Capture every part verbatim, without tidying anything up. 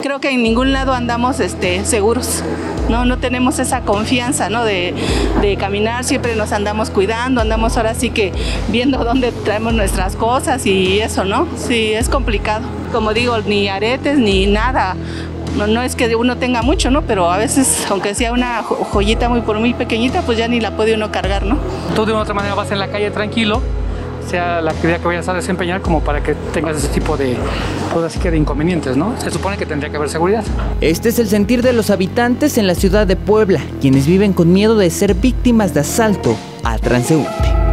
Creo que en ningún lado andamos este, seguros, ¿no? No tenemos esa confianza, ¿no? de, de caminar, siempre nos andamos cuidando, andamos ahora sí que viendo dónde traemos nuestras cosas y eso, ¿no? Sí, es complicado. Como digo, ni aretes ni nada. No, no es que uno tenga mucho, ¿no? Pero a veces, aunque sea una joyita muy por muy pequeñita, pues ya ni la puede uno cargar, ¿no? Tú de una otra manera vas en la calle tranquilo, sea la actividad que vayas a desempeñar, como para que tengas ese tipo de, pues así que de inconvenientes, ¿no? Se supone que tendría que haber seguridad. Este es el sentir de los habitantes en la ciudad de Puebla, quienes viven con miedo de ser víctimas de asalto a transeúnte.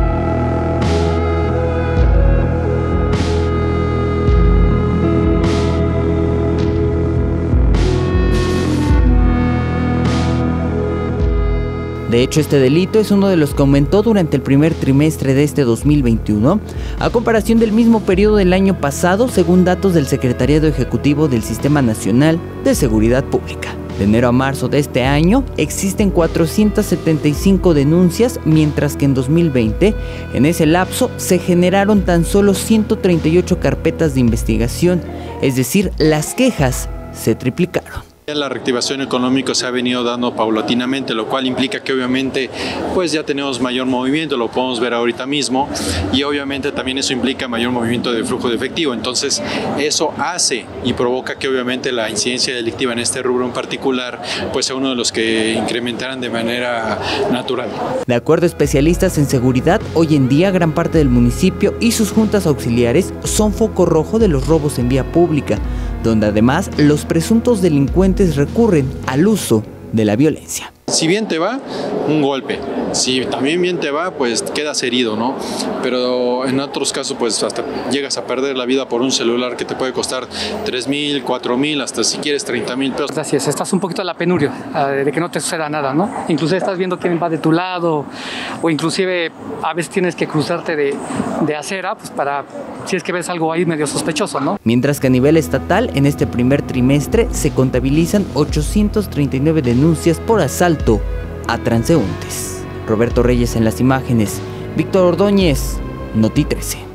De hecho, este delito es uno de los que aumentó durante el primer trimestre de este dos mil veintiuno, a comparación del mismo periodo del año pasado, según datos del Secretariado Ejecutivo del Sistema Nacional de Seguridad Pública. De enero a marzo de este año existen cuatrocientas setenta y cinco denuncias, mientras que en dos mil veinte, en ese lapso, se generaron tan solo ciento treinta y ocho carpetas de investigación, es decir, las quejas se triplicaron. La reactivación económica se ha venido dando paulatinamente, lo cual implica que obviamente pues ya tenemos mayor movimiento, lo podemos ver ahorita mismo, y obviamente también eso implica mayor movimiento de flujo de efectivo. Entonces eso hace y provoca que obviamente la incidencia delictiva en este rubro en particular pues sea uno de los que incrementaran de manera natural. De acuerdo a especialistas en seguridad, hoy en día gran parte del municipio y sus juntas auxiliares son foco rojo de los robos en vía pública, donde además los presuntos delincuentes recurren al uso de la violencia. Si bien te va, un golpe. Si también bien te va, pues quedas herido, ¿no? Pero en otros casos, pues hasta llegas a perder la vida por un celular que te puede costar tres mil, cuatro mil, hasta si quieres treinta mil pesos. Así es, estás un poquito a la penuria de que no te suceda nada, ¿no? Inclusive estás viendo quién va de tu lado, o inclusive a veces tienes que cruzarte de, de acera, pues para, si es que ves algo ahí medio sospechoso, ¿no? Mientras que a nivel estatal, en este primer trimestre se contabilizan ochocientas treinta y nueve denuncias por asalto a transeúntes. Roberto Reyes en las imágenes, Víctor Ordóñez, Noti trece.